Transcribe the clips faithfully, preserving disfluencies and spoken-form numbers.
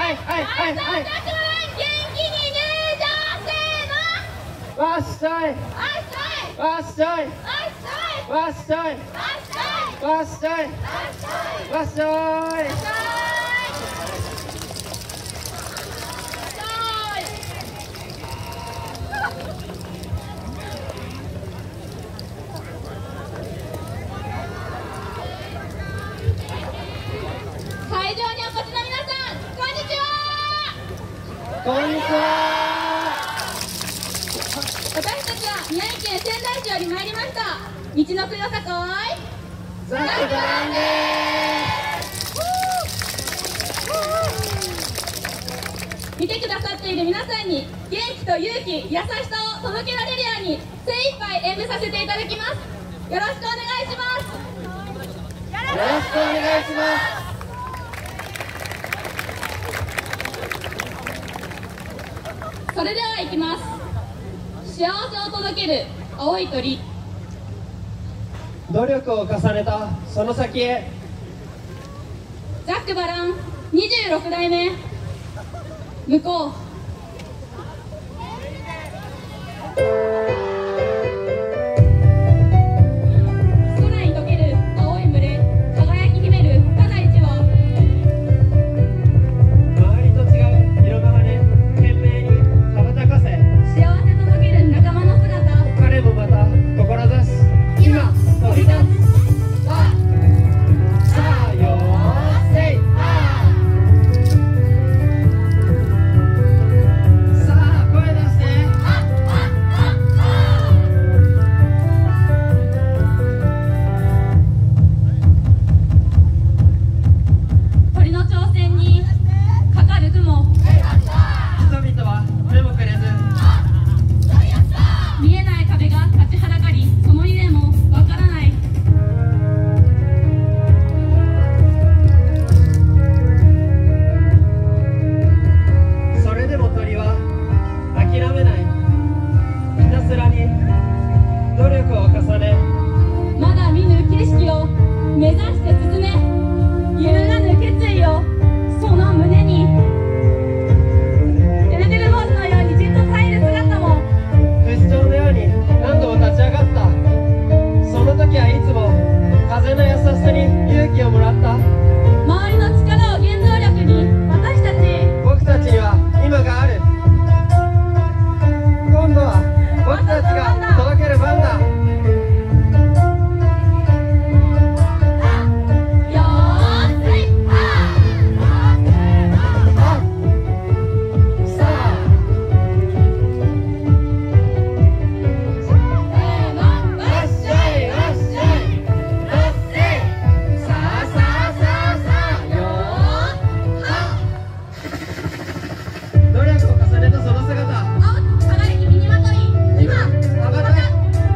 はいはいはいはい。 元気に入場せーの。 わっしょいわっしょいわっしょいわっしょいわっしょい。 会場にお越しの皆さん、こんにちは。 こんにちは。 私たちは宮城県仙台市より参りました。道のくよさこいザックドランです。 見てくださっている皆さんに元気と勇気、優しさを届けられるように精一杯演舞させていただきます。よろしくお願いします。 よろしくお願いします。 それでは行きます。幸せを届ける青い鳥。 努力を重ねたその先へ。 ザックバランにじゅうろく代目向こう。空に溶ける青い群れ、輝き秘めるただ一羽。 周りと違う色の羽、懸命に羽ばたかせ。 幸せ届ける仲間の姿。 彼もまた志す今飛び立つ。あさあよーせいあさあ声出して。 鳥の挑戦にかかる雲。 人々は目もくれず見えない壁が立ちはだかり、その夢もわからない。 それでも鳥は諦めない。ひたすらに努力を重ね、 まだ見ぬ景色を目指して進め、揺るがぬ決意をその胸に。てるてる坊主のようにじっと耐える姿も。 不死鳥のように何度も立ち上がった。その時はいつも風の優しさに勇気をもらった。 周りの力を原動力に私たち。 僕たちには今がある。今度は僕たちが届ける番だ。 よーせいさあわっしょいわっしょいわっせいさあさあさあさあよー努力を重ねたその姿。 青き輝き身にまとい、今羽ばたく。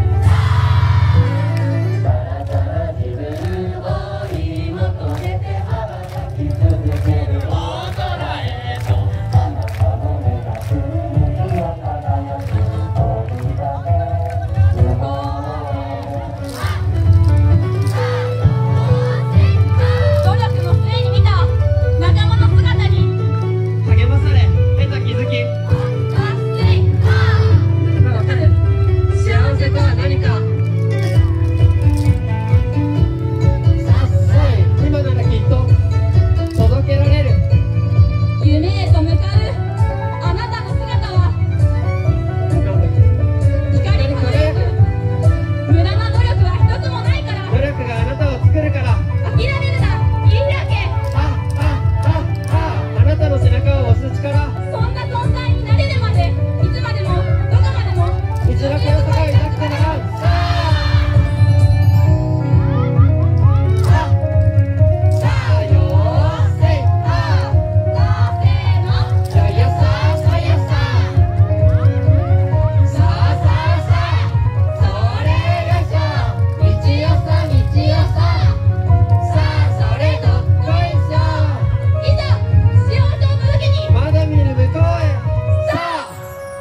努力の末に見た仲間の姿に。 励まされ得た気づき。 あっせいあわかる。 幸せとは何か。さっさい今ならきっと届けられる。 夢へと向かうあなたの姿は光り輝く。無駄な努力は一つもないから。 努力があなたを作るから。 諦めるな、切り開け。 あああああなたの背中を押す力。 そんな存在になれるまで、いつまでもどこまでも道のくよさがいなくてならん。さあさあよーせいあせーの。 ややささやささあさあさあそれよいしょ。道よさ道よささあそれどっこいしょ。 いざ幸せを届けに。 まだ見ぬ向こうへ。さあ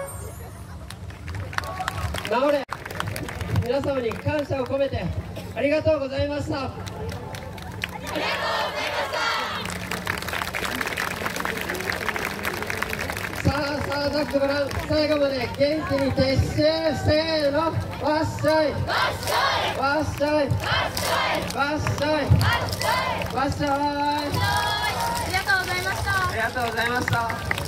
治れ。皆様に感謝を込めてありがとうございました。 ありがとうございました。 ザックバラン、最後まで元気に撤収。せーの、わっしゃいわっしゃいわっしゃいわっしゃいわっしゃい。 ありがとうございました。 ありがとうございました。